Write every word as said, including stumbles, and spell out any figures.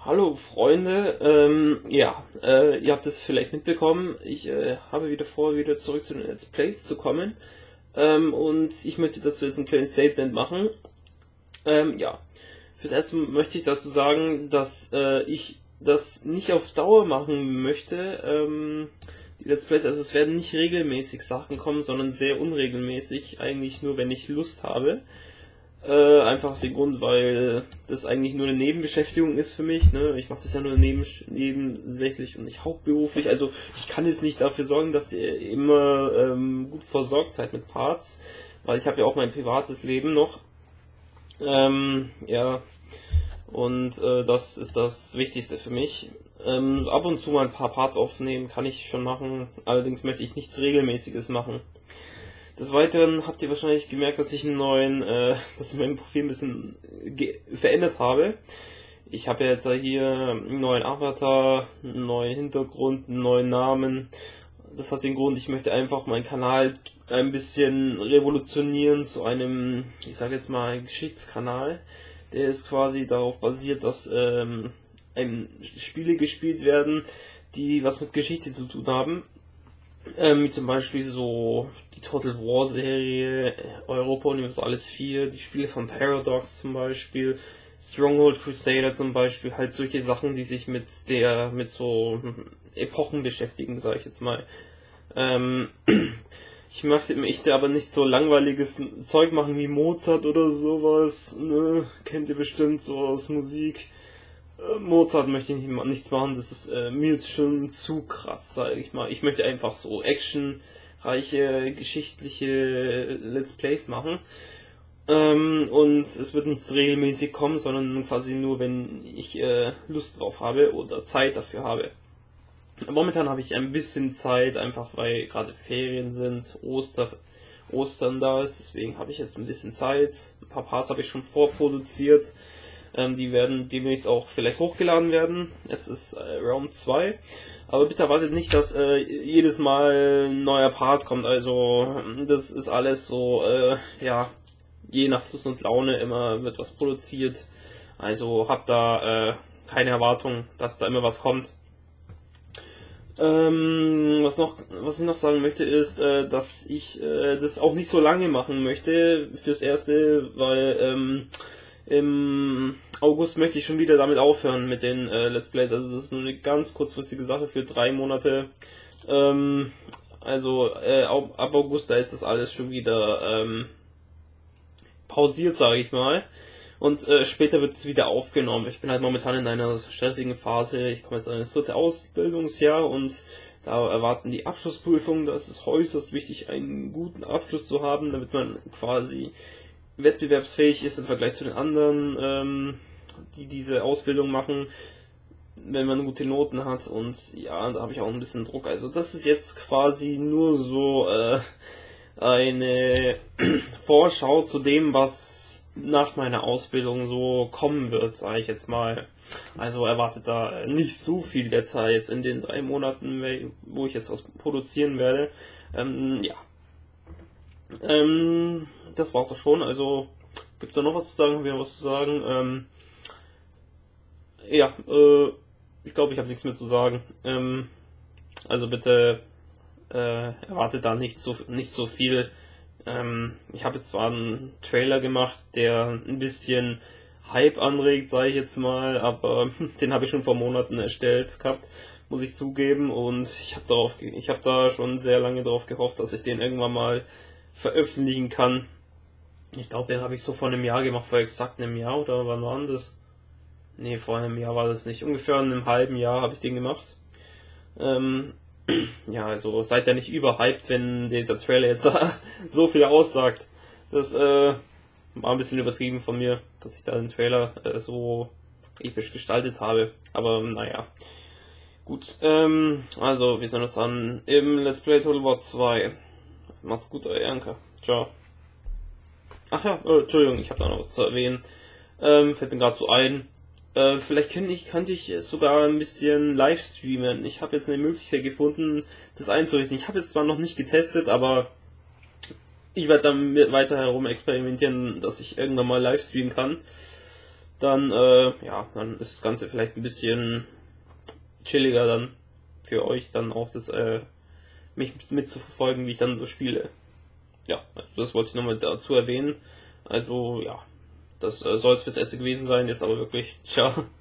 Hallo Freunde, ähm, ja, äh, ihr habt es vielleicht mitbekommen, ich äh, habe wieder vor, wieder zurück zu den Let's Plays zu kommen, ähm, und ich möchte dazu jetzt ein kleines Statement machen. Ähm, ja, fürs Erste möchte ich dazu sagen, dass äh, ich das nicht auf Dauer machen möchte, ähm, die Let's Plays, also es werden nicht regelmäßig Sachen kommen, sondern sehr unregelmäßig, eigentlich nur wenn ich Lust habe. Äh, einfach den Grund, weil das eigentlich nur eine Nebenbeschäftigung ist für mich. Ne? Ich mache das ja nur neben, nebensächlich und nicht hauptberuflich. Also ich kann jetzt nicht dafür sorgen, dass ihr immer ähm, gut versorgt seid mit Parts, weil ich habe ja auch mein privates Leben noch. Ähm, ja, und äh, das ist das Wichtigste für mich. Ähm, ab und zu mal ein paar Parts aufnehmen kann ich schon machen, allerdings möchte ich nichts Regelmäßiges machen. Des Weiteren habt ihr wahrscheinlich gemerkt, dass ich einen neuen, äh, dass ich mein Profil ein bisschen verändert habe. Ich habe ja jetzt hier einen neuen Avatar, einen neuen Hintergrund, einen neuen Namen. Das hat den Grund, ich möchte einfach meinen Kanal ein bisschen revolutionieren zu einem, ich sage jetzt mal, Geschichtskanal. Der ist quasi darauf basiert, dass ähm, Spiele gespielt werden, die was mit Geschichte zu tun haben. Ähm, wie zum Beispiel so die Total War Serie, Europa Universalis vier, die Spiele von Paradox zum Beispiel, Stronghold Crusader zum Beispiel, halt solche Sachen, die sich mit der, mit so Epochen beschäftigen, sage ich jetzt mal. Ähm, ich möchte möchte aber nicht so langweiliges Zeug machen wie Mozart oder sowas, ne? Kennt ihr bestimmt so aus Musik. Mozart möchte ich nicht, nichts machen, das ist äh, mir jetzt schon zu krass, sage ich mal. Ich möchte einfach so actionreiche, geschichtliche Let's Plays machen. Ähm, und es wird nichts regelmäßig kommen, sondern quasi nur, wenn ich äh, Lust drauf habe oder Zeit dafür habe. Momentan habe ich ein bisschen Zeit, einfach weil gerade Ferien sind, Oster, Ostern da ist, deswegen habe ich jetzt ein bisschen Zeit. Ein paar Parts habe ich schon vorproduziert. Ähm, die werden demnächst auch vielleicht hochgeladen werden. Es ist äh, Round zwei. Aber bitte erwartet nicht, dass äh, jedes Mal ein neuer Part kommt. Also das ist alles so, äh, ja, je nach Lust und Laune immer wird was produziert. Also habt da äh, keine Erwartung, dass da immer was kommt. Ähm, was noch, was ich noch sagen möchte, ist, äh, dass ich äh, das auch nicht so lange machen möchte. Fürs Erste, weil ähm, im August möchte ich schon wieder damit aufhören mit den äh, Let's Plays. Also das ist nur eine ganz kurzfristige Sache für drei Monate. Ähm, also äh, ab August, da ist das alles schon wieder ähm, pausiert, sage ich mal. Und äh, später wird es wieder aufgenommen. Ich bin halt momentan in einer stressigen Phase. Ich komme jetzt in das dritte Ausbildungsjahr und da erwarten die Abschlussprüfungen. Da ist es äußerst wichtig, einen guten Abschluss zu haben, damit man quasi wettbewerbsfähig ist im Vergleich zu den anderen, ähm, die diese Ausbildung machen, wenn man gute Noten hat. Und ja, da habe ich auch ein bisschen Druck. Also das ist jetzt quasi nur so äh, eine Vorschau zu dem, was nach meiner Ausbildung so kommen wird, sage ich jetzt mal. Also erwartet da nicht so viel jetzt jetzt in den drei Monaten, wo ich jetzt was produzieren werde. Ähm, ja. Ähm, das war's doch schon. Also gibt's da noch was zu sagen? Haben wir noch was zu sagen? Ähm, ja, äh, ich glaube, ich habe nichts mehr zu sagen. Ähm, also bitte äh, erwartet da nicht so nicht so viel. Ähm, ich habe jetzt zwar einen Trailer gemacht, der ein bisschen Hype anregt, sage ich jetzt mal, aber den habe ich schon vor Monaten erstellt gehabt, muss ich zugeben, und ich habe darauf, ich habe da schon sehr lange darauf gehofft, dass ich den irgendwann mal veröffentlichen kann. Ich glaube, den habe ich so vor einem Jahr gemacht, vor exakt einem Jahr, oder wann war denn das? Nee, vor einem Jahr war das nicht. Ungefähr in einem halben Jahr habe ich den gemacht. Ähm, ja, also seid ihr nicht überhyped, wenn dieser Trailer jetzt so viel aussagt. Das äh, war ein bisschen übertrieben von mir, dass ich da den Trailer äh, so episch gestaltet habe. Aber naja. Gut, ähm, also wir sehen uns dann im Let's Play Total War zwei. Macht's gut, euer Janka. Ciao. Ach ja, äh, Entschuldigung, ich habe da noch was zu erwähnen. Ähm, fällt mir gerade so ein. Äh, vielleicht könnte ich, könnte ich sogar ein bisschen live streamen. Ich habe jetzt eine Möglichkeit gefunden, das einzurichten. Ich habe es zwar noch nicht getestet, aber ich werde dann weiter herum experimentieren, dass ich irgendwann mal live streamen kann. dann, äh, ja, dann ist das Ganze vielleicht ein bisschen chilliger dann für euch dann auch das, äh, mich mitzuverfolgen, wie ich dann so spiele. Ja, also das wollte ich nochmal dazu erwähnen. Also, ja, das äh, soll es fürs Erste gewesen sein, jetzt aber wirklich, ciao.